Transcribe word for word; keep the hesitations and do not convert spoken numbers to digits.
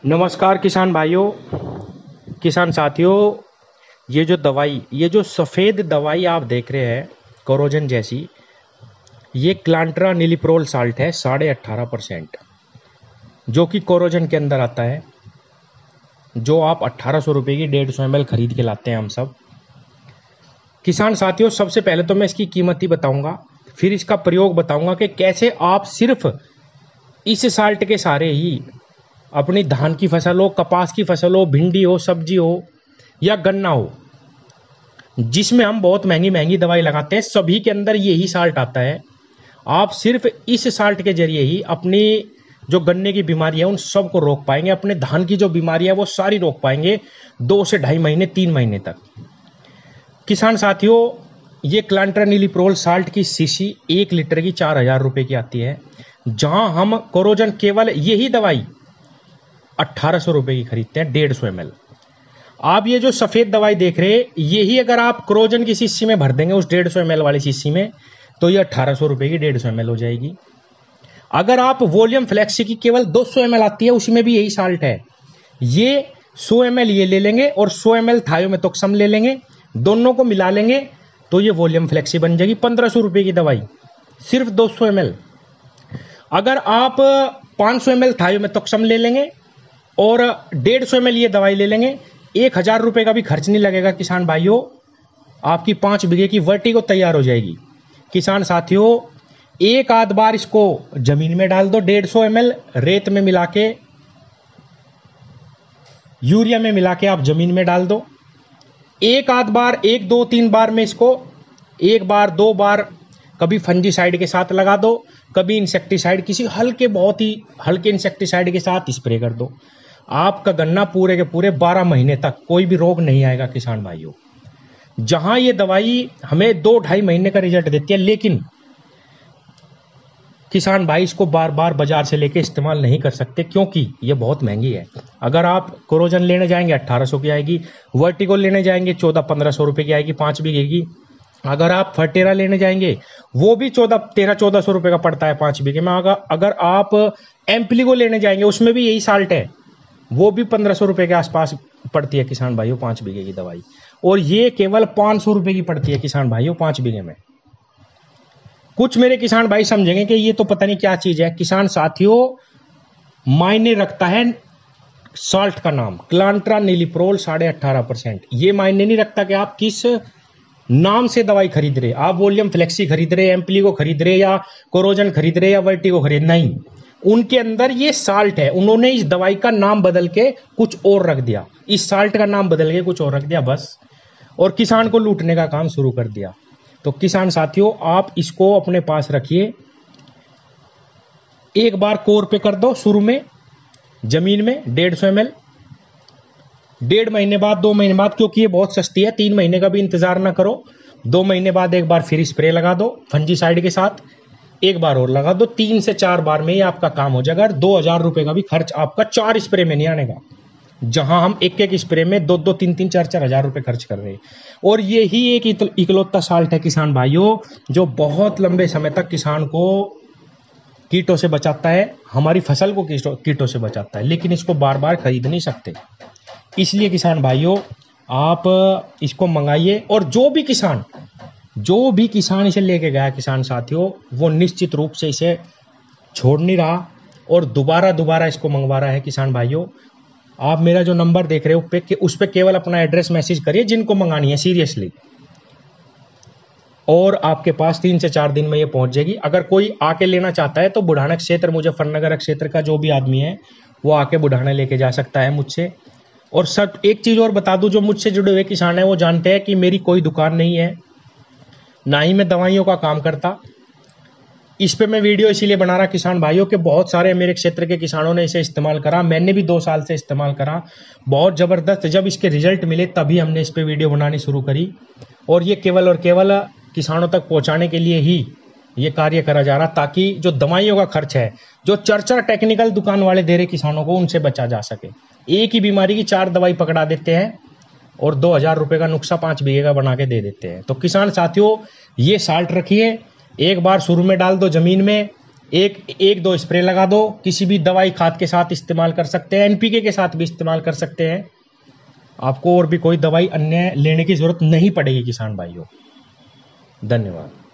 नमस्कार किसान भाइयों, किसान साथियों। ये जो दवाई, ये जो सफ़ेद दवाई आप देख रहे हैं कोरोजन जैसी, ये क्लांट्रा नीलिप्रोल साल्ट है साढ़े अट्ठारह परसेंट, जो कि कोरोजन के अंदर आता है, जो आप अट्ठारह सौ रुपये की डेढ़ सौ एम एल खरीद के लाते हैं हम सब। किसान साथियों, सबसे पहले तो मैं इसकी कीमत ही बताऊंगा, फिर इसका प्रयोग बताऊंगा कि कैसे आप सिर्फ इस साल्ट के सारे ही अपनी धान की फसल हो, कपास की फसल हो, भिंडी हो, सब्जी हो या गन्ना हो, जिसमें हम बहुत महंगी महंगी दवाई लगाते हैं, सभी के अंदर यही साल्ट आता है। आप सिर्फ इस साल्ट के जरिए ही अपनी जो गन्ने की बीमारी है उन सब को रोक पाएंगे, अपने धान की जो बीमारी है वो सारी रोक पाएंगे दो से ढाई महीने तीन महीने तक। किसान साथियों, ये क्लांट्रा नीलिप्रोल साल्ट की शीशी एक लीटर की चार हजार रुपये की आती है, जहां हम कोरोजन केवल यही दवाई अट्ठारह सौ रुपये की खरीदते हैं डेढ़ सौ एम एल। आप ये जो सफ़ेद दवाई देख रहे हैं, यही अगर आप कोरोजन की शीशी में भर देंगे उस डेढ़ सौ एम एल वाली शीशी में, तो ये अट्ठारह सौ रुपये की डेढ़ सौ एम एल हो जाएगी। अगर आप वॉल्यूम फ्लेक्सी की केवल दो सौ एम एल आती है, उसमें भी यही साल्ट है, ये सौ एम एल ये ले लेंगे और सौ एम एल थायोमेथोक्सम ले लेंगे, दोनों को मिला लेंगे तो ये वॉल्यूम फ्लेक्सी बन जाएगी पंद्रह सौ रुपये की दवाई, सिर्फ दो सौ एम एल। अगर आप पाँच सौ एम एल थायोमेथोक्सम ले लेंगे और डेढ़ सौ एम एल ये दवाई ले लेंगे, एक हजार रुपये का भी खर्च नहीं लगेगा किसान भाइयों, आपकी पाँच बीघे की वर्टिगो तैयार हो जाएगी। किसान साथियों, एक आध बार इसको जमीन में डाल दो, डेढ़ सौ एम एल रेत में मिला के, यूरिया में मिला के आप जमीन में डाल दो। एक आध बार, एक दो तीन बार में इसको एक बार दो बार कभी फंजीसाइड के साथ लगा दो, कभी इंसेक्टिसाइड, किसी हल्के बहुत ही हल्के इंसेक्टिसाइड के साथ स्प्रे कर दो। आपका गन्ना पूरे के पूरे बारह महीने तक कोई भी रोग नहीं आएगा किसान भाइयों। जहां ये दवाई हमें दो ढाई महीने का रिजल्ट देती है, लेकिन किसान भाई इसको बार बार बाजार से लेके इस्तेमाल नहीं कर सकते, क्योंकि ये बहुत महंगी है। अगर आप कोरोजन लेने जाएंगे अट्ठारह सौ की आएगी, वर्टिगो लेने जाएंगे चौदह पंद्रह सौ रुपए की आएगी पाँच बीघे की। अगर आप फर्टेरा लेने जाएंगे वो भी चौदह तेरह चौदह सौ रुपये का पड़ता है पाँच बीघे में। अगर अगर आप एम्प्लीगो लेने जाएंगे उसमें भी यही साल्ट है, वो भी पंद्रह सौ रुपये के आसपास पड़ती है किसान भाइयों पाँच बीघे की दवाई, और ये केवल पाँच सौ रुपये की पड़ती है किसान भाइयों पाँच बीघे में। कुछ मेरे किसान भाई समझेंगे कि ये तो पता नहीं क्या चीज़ है। किसान साथियों, मायने रखता है साल्ट का नाम, क्लांट्रा नीलिप्रोल साढ़े अट्ठारह परसेंट। ये मायने नहीं रखता कि आप किस नाम से दवाई खरीद रहे, आप वॉल्यूम फ्लेक्सी खरीद रहे, एम्प्लीगो खरीद रहे, या कोरोजन खरीद रहे, या वर्टिगो खरीद, नहीं, उनके अंदर ये साल्ट है। उन्होंने इस दवाई का नाम बदल के कुछ और रख दिया, इस साल्ट का नाम बदल के कुछ और रख दिया बस, और किसान को लूटने का काम शुरू कर दिया। तो किसान साथियों, आप इसको अपने पास रखिए, एक बार कोर पे कर दो शुरू में जमीन में डेढ़ सौ एम एल, डेढ़ महीने बाद दो महीने बाद, क्योंकि ये बहुत सस्ती है, तीन महीने का भी इंतजार ना करो, दो महीने बाद एक बार फिर स्प्रे लगा दो फंजीसाइड के साथ, एक बार और लगा दो, तीन से चार बार में ही आपका काम हो जाएगा। दो हजार रुपये का भी खर्च आपका चार स्प्रे में नहीं आने का, जहां हम एक एक स्प्रे में दो दो तीन तीन चार चार हजार रुपये खर्च कर रहे हैं। और ये ही एक इकलौता साल्ट है किसान भाइयों जो बहुत लंबे समय तक किसान को कीटों से बचाता है, हमारी फसल को कीटों से बचाता है, लेकिन इसको बार बार खरीद नहीं सकते। इसलिए किसान भाइयों, आप इसको मंगाइए, और जो भी किसान जो भी किसान इसे लेके गया किसान साथियों, वो निश्चित रूप से इसे छोड़ नहीं रहा और दोबारा दोबारा इसको मंगवा रहा है। किसान भाइयों, आप मेरा जो नंबर देख रहे हो उस पर केवल अपना एड्रेस मैसेज करिए जिनको मंगानी है सीरियसली, और आपके पास तीन से चार दिन में ये पहुंच जाएगी। अगर कोई आके लेना चाहता है तो बुढ़ाना क्षेत्र, मुजफ्फरनगर क्षेत्र का जो भी आदमी है वो आके बुढ़ाना लेके जा सकता है मुझसे। और सब एक चीज़ और बता दूं, जो मुझसे जुड़े हुए किसान हैं वो जानते हैं कि मेरी कोई दुकान नहीं है, ना ही मैं दवाइयों का काम करता। इस पे मैं वीडियो इसीलिए बना रहा किसान भाइयों के बहुत सारे मेरे क्षेत्र के किसानों ने इसे इस्तेमाल करा, मैंने भी दो साल से इस्तेमाल करा, बहुत ज़बरदस्त। जब इसके रिजल्ट मिले तभी हमने इस पे वीडियो बनानी शुरू करी, और ये केवल और केवल किसानों तक पहुंचाने के लिए ही ये कार्य करा जा रहा, ताकि जो दवाइयों का खर्च है जो चर्चा टेक्निकल दुकान वाले दे रहे किसानों को, उनसे बचा जा सके। एक ही बीमारी की चार दवाई पकड़ा देते हैं और दो हजार रुपये का नुस्खा पाँच बीघे का बना के दे देते हैं। तो किसान साथियों, ये साल्ट रखिए, एक बार शुरू में डाल दो जमीन में, एक एक दो स्प्रे लगा दो, किसी भी दवाई खाद के साथ इस्तेमाल कर सकते हैं, एनपीके के साथ भी इस्तेमाल कर सकते हैं। आपको और भी कोई दवाई अन्य लेने की जरूरत नहीं पड़ेगी किसान भाइयों। धन्यवाद।